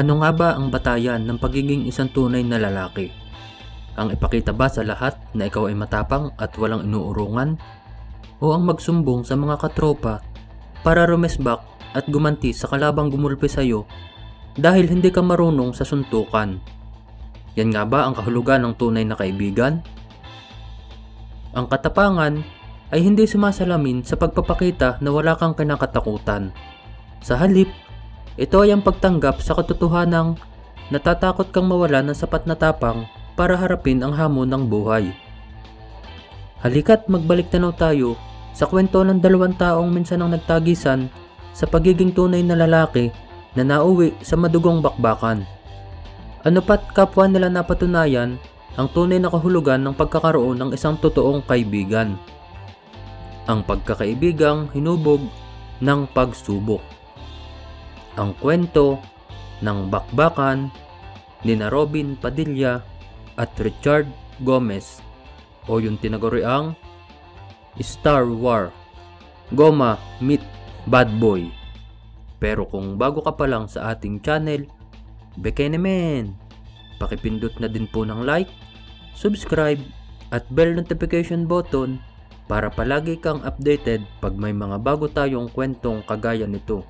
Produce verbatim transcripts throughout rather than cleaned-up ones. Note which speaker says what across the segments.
Speaker 1: Ano nga ba ang batayan ng pagiging isang tunay na lalaki? Ang ipakita ba sa lahat na ikaw ay matapang at walang inuurungan? O ang magsumbong sa mga katropa para rumesbak at gumanti sa kalabang gumulpe sa iyo dahil hindi ka marunong sa suntukan? Yan nga ba ang kahulugan ng tunay na kaibigan? Ang katapangan ay hindi sumasalamin sa pagpapakita na wala kang kinakatakutan. Sa halip, ito ay ang pagtanggap sa katotohanang natatakot kang mawala ng sapat na tapang para harapin ang hamon ng buhay. Halika't magbalik tanaw tayo sa kwento ng dalawang taong minsan ang nagtagisan sa pagiging tunay na lalaki na nauwi sa madugong bakbakan. Ano pat kapwa nila napatunayan ang tunay na kahulugan ng pagkakaroon ng isang totoong kaibigan. Ang pagkakaibigang hinubog ng pagsubok. Ang kwento ng bakbakan ni na Robin Padilla at Richard Gomez o yung tinaguriang Star War, Goma Meet Bad Boy. Pero kung bago ka pa lang sa ating channel, bekenemen, pakipindot na din po ng like, subscribe at bell notification button para palagi kang updated pag may mga bago tayong kwentong kagaya nito.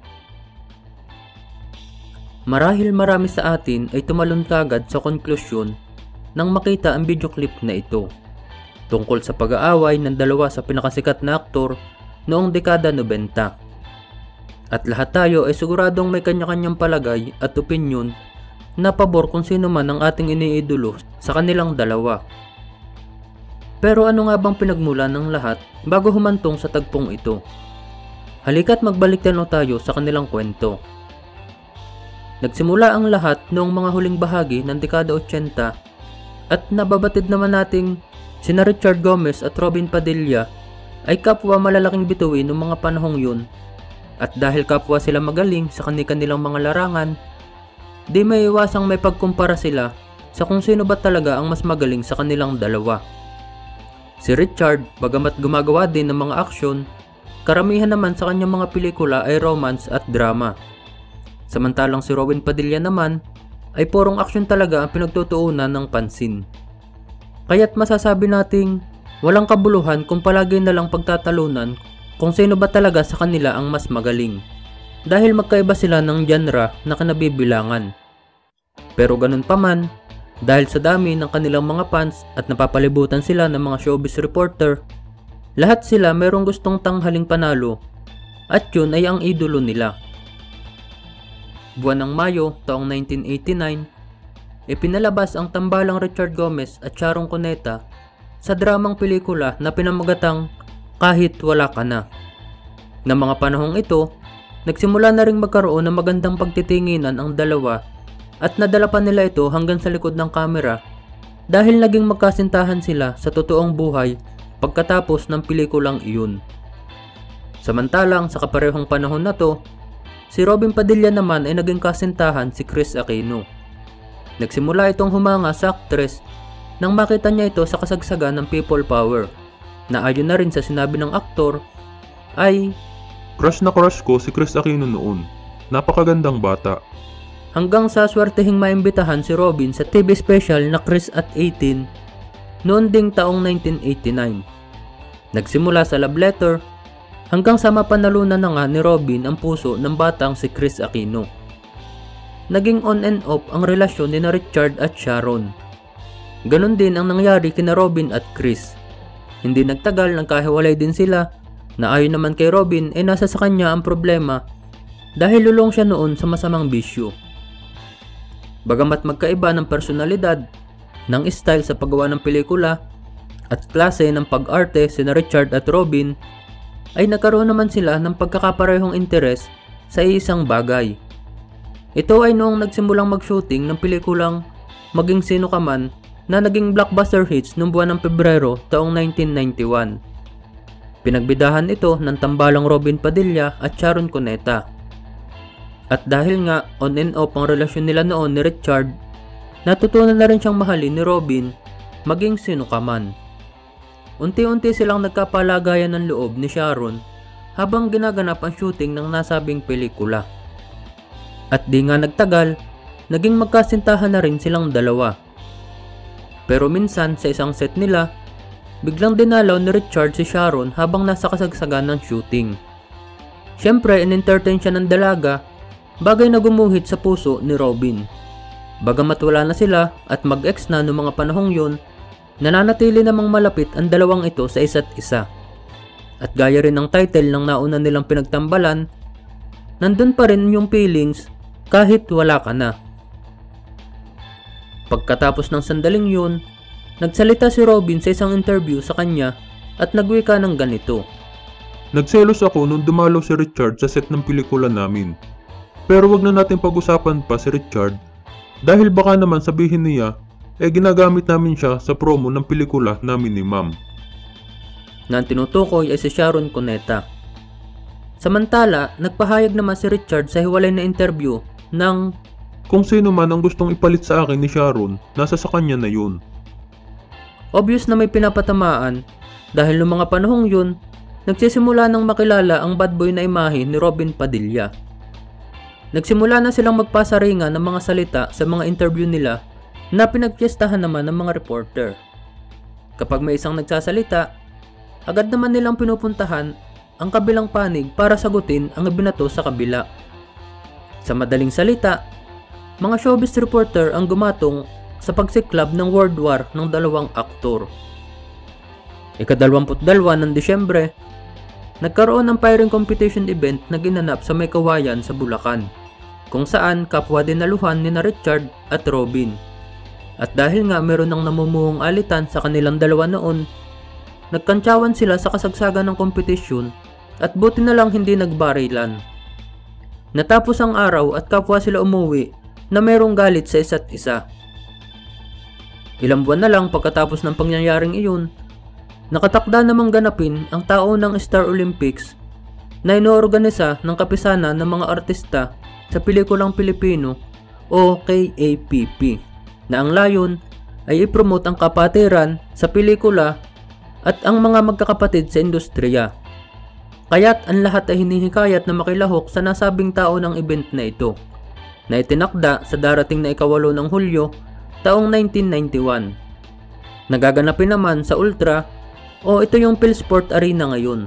Speaker 1: Marahil marami sa atin ay tumalon kagad sa konklusyon nang makita ang video clip na ito tungkol sa pag-aaway ng dalawa sa pinakasikat na aktor noong dekada nobenta. At lahat tayo ay siguradong may kanya-kanyang palagay at opinyon na pabor kung sino man ang ating iniidolo sa kanilang dalawa. Pero ano nga bang pinagmulan ng lahat bago humantong sa tagpong ito? Halika't magbalik tanaw tayo sa kanilang kwento. Nagsimula ang lahat noong mga huling bahagi ng dekada eighty at nababatid naman nating sina Richard Gomez at Robin Padilla ay kapwa malalaking bituin noong mga panahong yun. At dahil kapwa sila magaling sa kanilang mga larangan, di may iwasang may pagkumpara sila sa kung sino ba talaga ang mas magaling sa kanilang dalawa. Si Richard, bagamat gumagawa din ng mga aksyon, karamihan naman sa kanyang mga pelikula ay romance at drama. Samantalang si Robin Padilla naman ay purong aksyon talaga ang pinagtutuunan ng pansin. Kaya't masasabi nating walang kabuluhan kung palagi na lang pagtatalunan kung sino ba talaga sa kanila ang mas magaling, dahil magkaiba sila ng genre na kinabibilangan. Pero ganun pa man, dahil sa dami ng kanilang mga fans at napapalibutan sila ng mga showbiz reporter, lahat sila mayroong gustong tanghaling panalo at yun ay ang idolo nila. Buwan ng Mayo taong nineteen eighty-nine, ipinalabas ang tambalang Richard Gomez at Sharon Cuneta sa dramang pelikula na pinamagatang Kahit Wala Ka Na. Na mga panahong ito, nagsimula na ring magkaroon ng magandang pagtitinginan ang dalawa at nadala pa nila ito hanggang sa likod ng kamera dahil naging magkasintahan sila sa totoong buhay pagkatapos ng pelikulang iyon. Samantalang sa kaparehong panahon na to, si Robin Padilla naman ay naging kasintahan si Kris Aquino. Nagsimula itong humanga sa aktres nang makita niya ito sa kasagsagan ng people power na ayon na rin sa sinabi ng aktor ay
Speaker 2: crush na crush ko si Kris Aquino noon. Napakagandang bata.
Speaker 1: Hanggang sa swertehing maimbitahan si Robin sa T V special na Kris at eighteen noon ding taong nineteen eighty-nine. Nagsimula sa love letter hanggang sa mapanalunan na nga ni Robin ang puso ng batang si Kris Aquino. Naging on and off ang relasyon ni na Richard at Sharon. Ganon din ang nangyari kina Robin at Kris. Hindi nagtagal nagkahiwalay din sila na ayon naman kay Robin ay nasa sa kanya ang problema dahil lulong siya noon sa masamang bisyo. Bagamat magkaiba ng personalidad, ng style sa paggawa ng pelikula, at klase ng pag-arte sina Richard at Robin, ay nagkaroon naman sila ng pagkakaparehong interes sa isang bagay. Ito ay noong nagsimulang mag-shooting ng pelikulang Maging Sino Ka Man na naging blockbuster hits noong buwan ng Pebrero taong nineteen ninety-one. Pinagbidahan ito ng tambalang Robin Padilla at Sharon Cuneta. At dahil nga on and off ang relasyon nila noon ni Richard, natutunan na rin siyang mahalin ni Robin maging sino ka man. Unti-unti silang nagkapalagayan ng loob ni Sharon habang ginaganap ang shooting ng nasabing pelikula. At di nga nagtagal, naging magkasintahan na rin silang dalawa. Pero minsan sa isang set nila, biglang dinalaw ni Richard si Sharon habang nasa kasagsagan ng shooting. Siyempre, in-entertain siya ng dalaga, bagay na gumuhit sa puso ni Robin. Bagamat wala na sila at mag-ex na noong mga panahong yun, nananatili namang malapit ang dalawang ito sa isa't isa. At gaya rin ng title ng nauna nilang pinagtambalan, nandun pa rin yung feelings kahit wala ka na. Pagkatapos ng sandaling yun, nagsalita si Robin sa isang interview sa kanya at nagwika ng ganito.
Speaker 2: Nagselos ako nung dumalaw si Richard sa set ng pelikula namin. Pero wag na natin pag-usapan pa si Richard dahil baka naman sabihin niya eh ginagamit namin siya sa promo ng pelikula namin ni Ma'am.
Speaker 1: Na ang tinutukoy ay si Sharon Cuneta. Samantala, nagpahayag naman si Richard sa hiwalay na interview ng
Speaker 2: kung sino man ang gustong ipalit sa akin ni Sharon, nasa sa kanya na yun.
Speaker 1: Obvious na may pinapatamaan dahil noong mga panahong yun, nagsisimula nang makilala ang bad boy na imahe ni Robin Padilla. Nagsimula na silang magpasaringan ng mga salita sa mga interview nila na pinagpiestahan naman ng mga reporter. Kapag may isang nagsasalita, agad naman nilang pinupuntahan ang kabilang panig para sagutin ang ibinato sa kabila. Sa madaling salita, mga showbiz reporter ang gumatong sa pagsiklab ng World War ng dalawang aktor. Ikadalawamput dalawa ng Disyembre, nagkaroon ng firing competition event na ginanap sa May Kawayan sa Bulacan, kung saan kapwa dinaluhan ni na Richard at Robin. At dahil nga meron ng namumuhong alitan sa kanilang dalawa noon, nagkantsawan sila sa kasagsagan ng kompetisyon at buti na lang hindi nagbarilan. Natapos ang araw at kapwa sila umuwi na merong galit sa isa't isa. Ilang buwan na lang pagkatapos ng pangyayaring iyon, nakatakda namang ganapin ang taunang Star Olympics na inoorganisa ng kapisanan ng mga artista sa pelikulang Pilipino o K A P P na ang layon ay ipromote ang kapatiran sa pelikula at ang mga magkakapatid sa industriya. Kaya't ang lahat ay hinihikayat na makilahok sa nasabing taonang event na ito na itinakda sa darating na ikawalo ng Hulyo taong nineteen ninety-one. Nagaganapin naman sa Ultra o ito yung PhilSport Arena ngayon.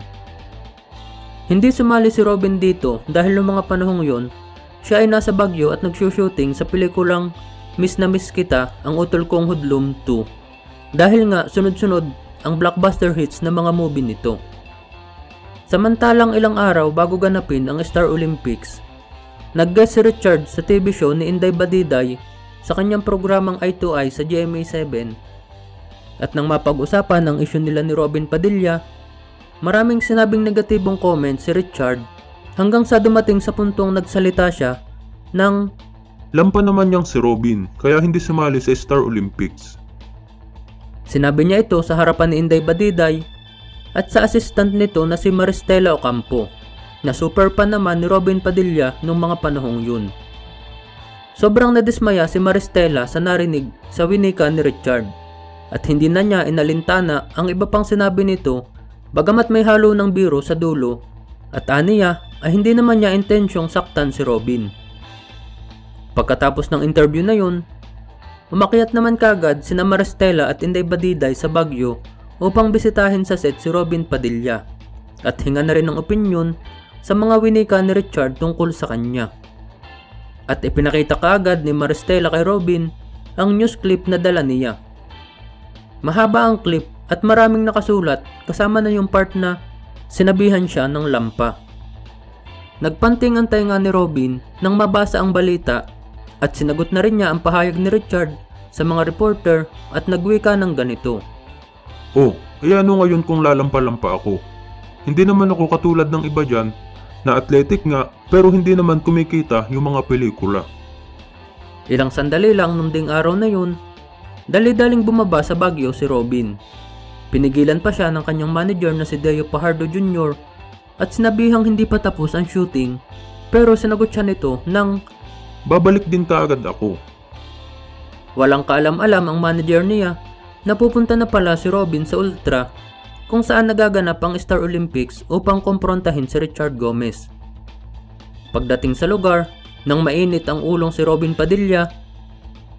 Speaker 1: Hindi sumali si Robin dito dahil noong mga panahong yon, siya ay nasa Baguio at nagsushooting sa pelikulang Miss na Miss Kita, ang Utol Kong Hudlum two. Dahil nga sunod-sunod ang blockbuster hits na mga movie nito. Samantalang ilang araw bago ganapin ang Star Olympics, nag-guest si Richard sa T V show ni Inday Badiday sa kanyang programang Eye to Eye sa G M A seven. At nang mapag-usapan ang issue nila ni Robin Padilla, maraming sinabing negatibong comment si Richard hanggang sa dumating sa puntong nagsalita siya ng
Speaker 2: lampa naman niyang si Robin kaya hindi sumali sa Star Olympics.
Speaker 1: Sinabi niya ito sa harapan ni Inday Badiday at sa assistant nito na si Maristela Ocampo na super pa naman ni Robin Padilla noong mga panahong yun. Sobrang nadismaya si Maristela sa narinig sa winika ni Richard at hindi na niya inalintana ang iba pang sinabi nito bagamat may halo ng biro sa dulo at aniya ay hindi naman niya intensyong saktan si Robin. Pagkatapos ng interview na yun, umakyat naman kagad sina Maristela at Inday Badiday sa Baguio upang bisitahin sa set si Robin Padilla at hinga na rin ng opinyon sa mga winika ni Richard tungkol sa kanya. At ipinakita kaagad ni Maristela kay Robin ang news clip na dala niya. Mahaba ang clip at maraming nakasulat kasama na yung part na sinabihan siya ng lampa. Nagpanting ang tainga ni Robin nang mabasa ang balita at sinagot na rin niya ang pahayag ni Richard sa mga reporter at nagwika ng ganito.
Speaker 2: Oh, eh ano ngayon kung lalampa-lampa ako? Hindi naman ako katulad ng iba dyan na athletic nga pero hindi naman kumikita yung mga pelikula.
Speaker 1: Ilang sandali lang nung ding araw na yun, dali-daling bumaba sa Baguio si Robin. Pinigilan pa siya ng kanyang manager na si Deo Pajardo Junior at sinabihang hindi pa tapos ang shooting pero sinagot siya nito ng
Speaker 2: babalik din kaagad ako.
Speaker 1: Walang kaalam-alam ang manager niya na pupunta na pala si Robin sa Ultra kung saan nagaganap ang Star Olympics upang komprontahin si Richard Gomez. Pagdating sa lugar, nang mainit ang ulong si Robin Padilla,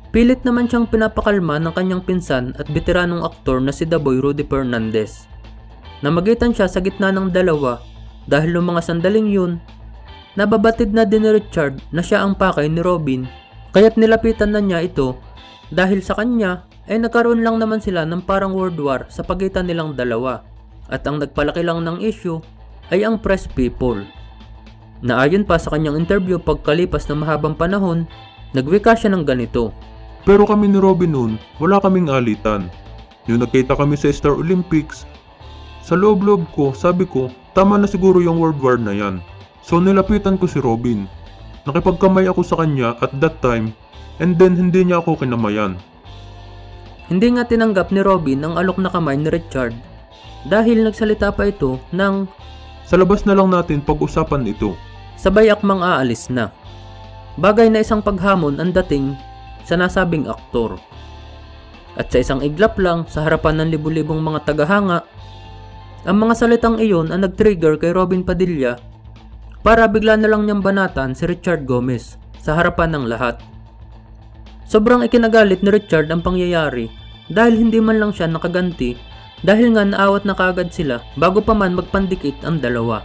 Speaker 1: Pilit naman siyang pinapakalma ng kanyang pinsan at veteranong aktor na si The Boy Rudy Fernandez. Namagitan siya sa gitna ng dalawa dahil noong mga sandaling yun, nababatid na din ni Richard na siya ang pakay ni Robin, kaya't nilapitan na niya ito dahil sa kanya ay nagkaroon lang naman sila ng parang world war sa pagitan nilang dalawa at ang nagpalaki lang ng issue ay ang press people. Naayon pa sa kanyang interview pagkalipas ng mahabang panahon, nagwika siya ng ganito.
Speaker 2: Pero kami ni Robin noon, wala kaming alitan. Yung nagkita kami sa Star Olympics, sa loob-loob ko, sabi ko, tama na siguro yung world war na yan. So nilapitan ko si Robin. Nakipagkamay ako sa kanya at that time, and then hindi niya ako kinamayan.
Speaker 1: Hindi nga tinanggap ni Robin ang alok na kamay ni Richard dahil nagsalita pa ito ng
Speaker 2: sa labas na lang natin pag-usapan ito.
Speaker 1: Sabay akmang aalis na. Bagay na isang paghamon ang dating sa nasabing aktor. At sa isang iglap lang sa harapan ng libu-libong mga tagahanga, ang mga salitang iyon ang nag-trigger kay Robin Padilla para bigla na lang niyang banatan si Richard Gomez sa harapan ng lahat. Sobrang ikinagalit ni Richard ang pangyayari dahil hindi man lang siya nakaganti dahil nga naawat na kaagad sila bago pa man magpandikit ang dalawa.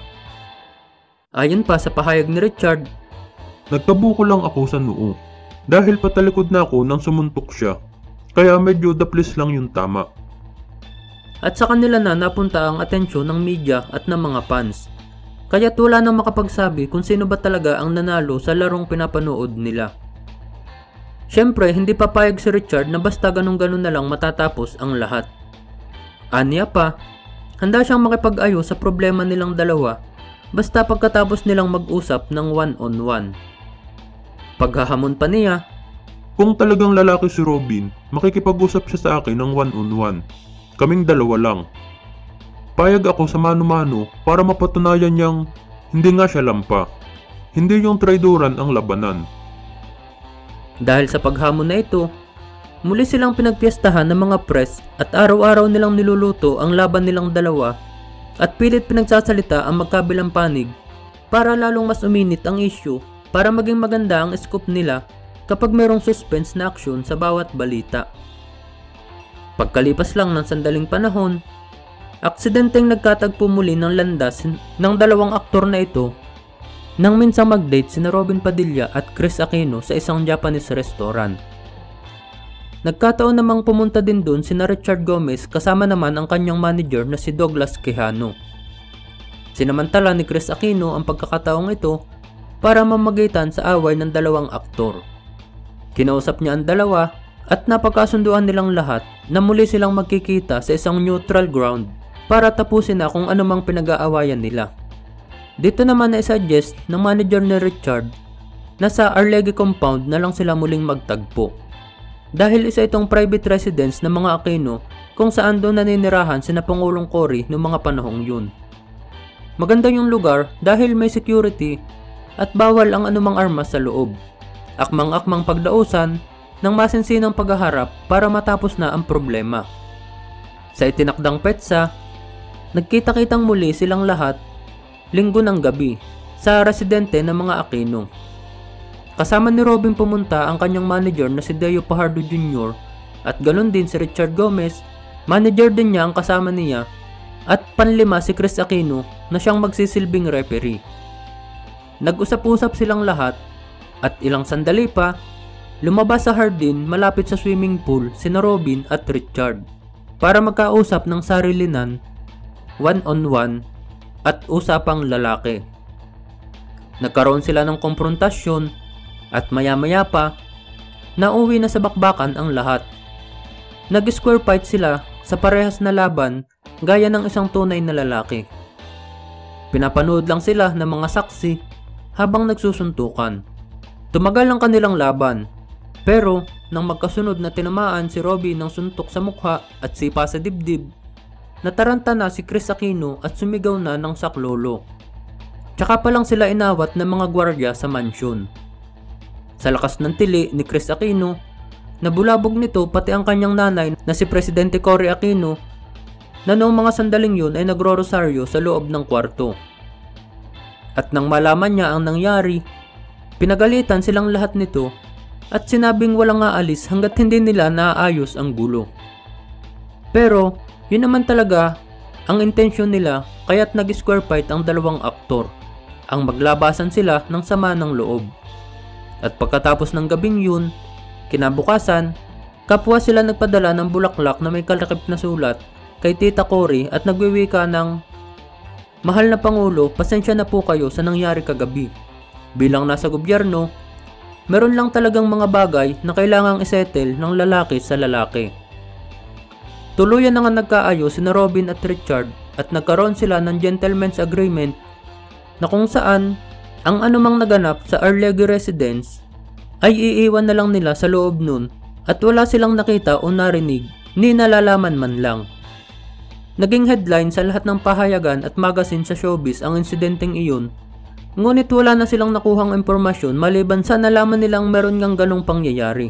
Speaker 1: Ayon pa sa pahayag ni Richard,
Speaker 2: nagtabuko lang ako sa noo dahil patalikod na ako nang sumuntok siya, kaya medyo daplis lang yung tama.
Speaker 1: At sa kanila na napunta ang atensyon ng media at ng mga fans, kaya't wala nang makapagsabi kung sino ba talaga ang nanalo sa larong pinapanood nila. Siyempre, hindi papayag si Richard na basta ganun-ganun na lang matatapos ang lahat. Aniya pa, handa siyang makipag-ayos sa problema nilang dalawa basta pagkatapos nilang mag-usap ng one-on-one. Paghahamon pa niya,
Speaker 2: kung talagang lalaki si Robin, makikipag-usap siya sa akin ng one-on-one. Kaming dalawa lang. Payag ako sa mano-mano para mapatunayan niyang hindi nga siya lampa. Hindi yung traidoran ang labanan.
Speaker 1: Dahil sa paghamon na ito, muli silang pinagpiestahan ng mga press at araw-araw nilang niluluto ang laban nilang dalawa at pilit pinagsasalita ang magkabilang panig para lalong mas uminit ang issue para maging maganda ang scoop nila kapag mayroong suspense na aksyon sa bawat balita. Pagkalipas lang ng sandaling panahon, aksidenteng nagkatagpo muli ng landas ng dalawang aktor na ito nang minsang mag-date sina Robin Padilla at Chris Aquino sa isang Japanese restaurant. Nagkataon namang pumunta din dun sina Richard Gomez kasama naman ang kanyang manager na si Douglas Quijano. Sinamantala ni Chris Aquino ang pagkakataong ito para mamagitan sa away ng dalawang aktor. Kinausap niya ang dalawa at napagkasunduan nilang lahat na muli silang magkikita sa isang neutral ground para tapusin na kung anumang pinag-aawayan nila. Dito naman na isuggest ng manager ni Richard na sa Arlegui compound na lang sila muling magtagpo. Dahil isa itong private residence ng mga Aquino kung saan doon naninirahan sina Pangulong Cory noong mga panahong yun. Maganda yung lugar dahil may security at bawal ang anumang armas sa loob. Akmang-akmang pagdausan ng masinsinang paghaharap para matapos na ang problema. Sa itinakdang petsa, nagkita-kitang muli silang lahat linggo ng gabi sa residente ng mga Aquino. Kasama ni Robin pumunta ang kanyang manager na si Deo Fajardo Junior at ganoon din si Richard Gomez, manager din niya ang kasama niya, at panlima si Chris Aquino na siyang magsisilbing referee. Nag-usap-usap silang lahat at ilang sandali pa, lumabas sa hardin malapit sa swimming pool sina Robin at Richard para magkausap ng sarilinan, one-on-one at usapang lalaki. Nagkaroon sila ng konfrontasyon at maya-maya pa, nauwi na sa bakbakan ang lahat. Nag-square fight sila sa parehas na laban gaya ng isang tunay na lalaki. Pinapanood lang sila ng mga saksi habang nagsusuntukan. Tumagal ang kanilang laban, pero nang magkasunod na tinamaan si Robin ng suntok sa mukha at sipa sa dibdib, nataranta na si Chris Aquino at sumigaw na ng saklolo. Tsaka pa lang sila inawat ng mga gwardiya sa mansyon. Sa lakas ng tili ni Chris Aquino, nabulabog nito pati ang kanyang nanay na si Presidente Cory Aquino na noong mga sandaling yun ay nagro-rosaryo sa loob ng kwarto. At nang malaman niya ang nangyari, pinagalitan silang lahat nito at sinabing walang aalis hanggat hindi nila naaayos ang gulo. Pero yun naman talaga ang intensyon nila, kaya't nag-square fight ang dalawang aktor, ang maglabasan sila ng sama ng loob. At pagkatapos ng gabing yun, kinabukasan, kapwa sila nagpadala ng bulaklak na may kalakip na sulat kay Tita Cory at nagwiwika ng, "Mahal na Pangulo, pasensya na po kayo sa nangyari kagabi. Bilang nasa gobyerno, meron lang talagang mga bagay na kailangang isettle ng lalaki sa lalaki." Tuluyan na nga nagkaayos sina Robin at Richard at nagkaroon sila ng gentleman's agreement na kung saan ang anumang naganap sa Arlegui residence ay iiwan na lang nila sa loob nun at wala silang nakita o narinig ni nalalaman man lang. Naging headline sa lahat ng pahayagan at magazine sa showbiz ang insidenteng iyon, ngunit wala na silang nakuhang impormasyon maliban sa nalaman nilang meron ngang ganong pangyayari.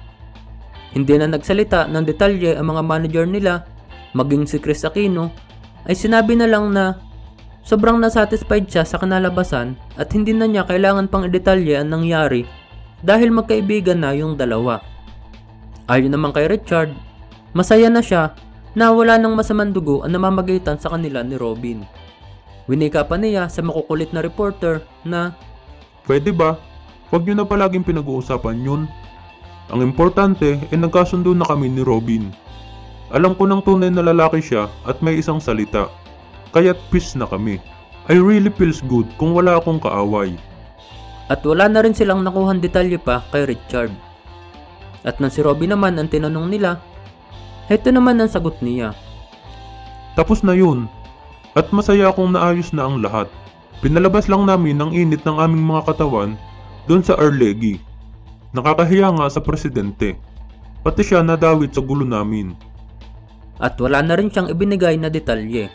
Speaker 1: Hindi na nagsalita ng detalye ang mga manager nila, maging si Chris Aquino, ay sinabi na lang na sobrang nasatisfied siya sa kanalabasan at hindi na niya kailangan pang i-detalye ang nangyari dahil magkaibigan na yung dalawa. Ayon naman kay Richard, masaya na siya na wala nang masamang dugo ang namamagitan sa kanila ni Robin. Winika pa niya sa makukulit na reporter na,
Speaker 2: Pwede ba? Huwag niyo na palaging pinag-uusapan yun. Ang importante ay nagkasundo na kami ni Robin. Alam ko ng tunay na lalaki siya at may isang salita. Kaya't peace na kami. I really feels good kung wala akong kaaway.
Speaker 1: At wala na rin silang nakuhang detalye pa kay Richard. At nang si Robin naman ang tinanong nila, heto naman ang sagot niya.
Speaker 2: Tapos na yun. At masaya akong naayos na ang lahat. Pinalabas lang namin ang init ng aming mga katawan doon sa Arlegui. Nakakahiya nga sa presidente. Pati siya nadawit sa gulo namin.
Speaker 1: At wala na rin siyang ibinigay na detalye.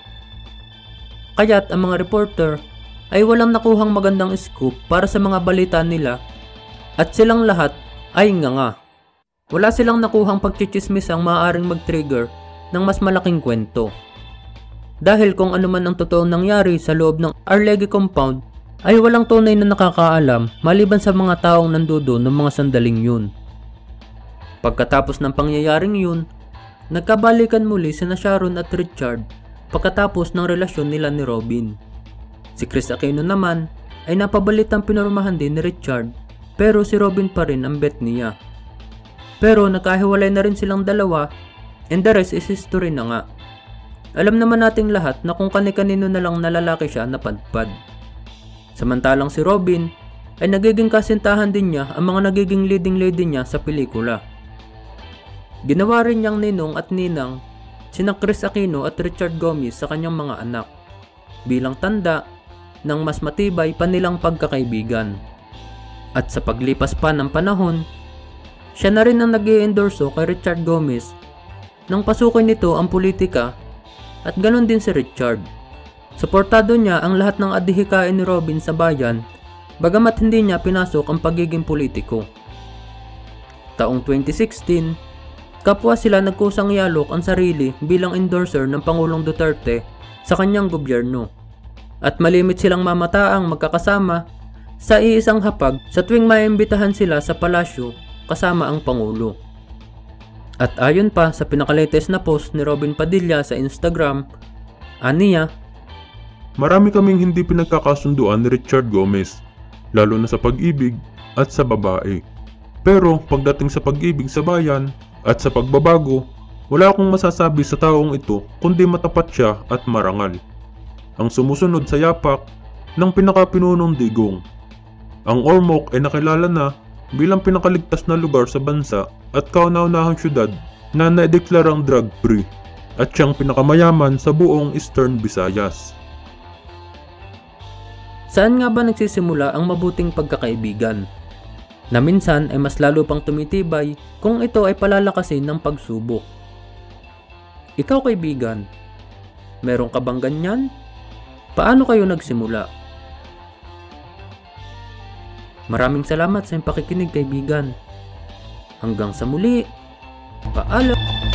Speaker 1: Kaya't ang mga reporter ay walang nakuhang magandang scoop para sa mga balita nila at silang lahat ay nga nga. Wala silang nakuhang pagchichismis ang maaaring mag-trigger ng mas malaking kwento. Dahil kung ano man ang totoong nangyari sa loob ng Arlegui compound ay walang tunay na nakakaalam maliban sa mga taong nandoon ng mga sandaling yun. Pagkatapos ng pangyayaring yun, nagkabalikan muli sina Sharon at Richard pagkatapos ng relasyon nila ni Robin. Si Chris Aquino naman ay napabalitang pinurmahan din ni Richard pero si Robin pa rin ang bet niya. Pero nakahiwalay na rin silang dalawa and the rest is history na nga. Alam naman nating lahat na kung kani-kanino na lang na lalaki siya napadpad. Samantalang si Robin ay nagiging kasintahan din niya ang mga nagiging leading lady niya sa pelikula. Ginawa rin niyang ninong at ninang sina Chris Aquino at Richard Gomez sa kanyang mga anak bilang tanda ng mas matibay pa nilang pagkakaibigan. At sa paglipas pa ng panahon, siya na rin ang nag-i-endorso kay Richard Gomez nang pasukin nito ang politika at ganon din si Richard. Suportado niya ang lahat ng adhikain ni Robin sa bayan bagamat hindi niya pinasok ang pagiging politiko. Taong twenty sixteen, kapwa sila nagkusang ialok ang sarili bilang endorser ng Pangulong Duterte sa kanyang gobyerno. At malimit silang mamataang magkakasama sa iisang hapag sa tuwing maimbitahan sila sa palasyo kasama ang Pangulo. At ayon pa sa pinakalatest na post ni Robin Padilla sa Instagram, aniya,
Speaker 2: Marami kaming hindi pinagkakasunduan ni Richard Gomez, lalo na sa pag-ibig at sa babae. Pero pagdating sa pag-ibig sa bayan at sa pagbabago, wala akong masasabi sa taong ito kundi matapat siya at marangal. Ang sumusunod sa yapak ng pinakapinunong digong. Ang Ormoc ay nakilala na bilang pinakaligtas na lugar sa bansa at kauna-unahang syudad na naideklarang drug-free at siyang pinakamayaman sa buong Eastern Visayas.
Speaker 1: Saan nga ba nagsisimula ang mabuting pagkakaibigan? Na minsan ay mas lalo pang tumitibay kung ito ay palalakasin ng pagsubok. Ikaw kaibigan, meron ka bang ganyan? Paano kayo nagsimula? Maraming salamat sa iyong pakikinig kaibigan. Hanggang sa muli, paalam!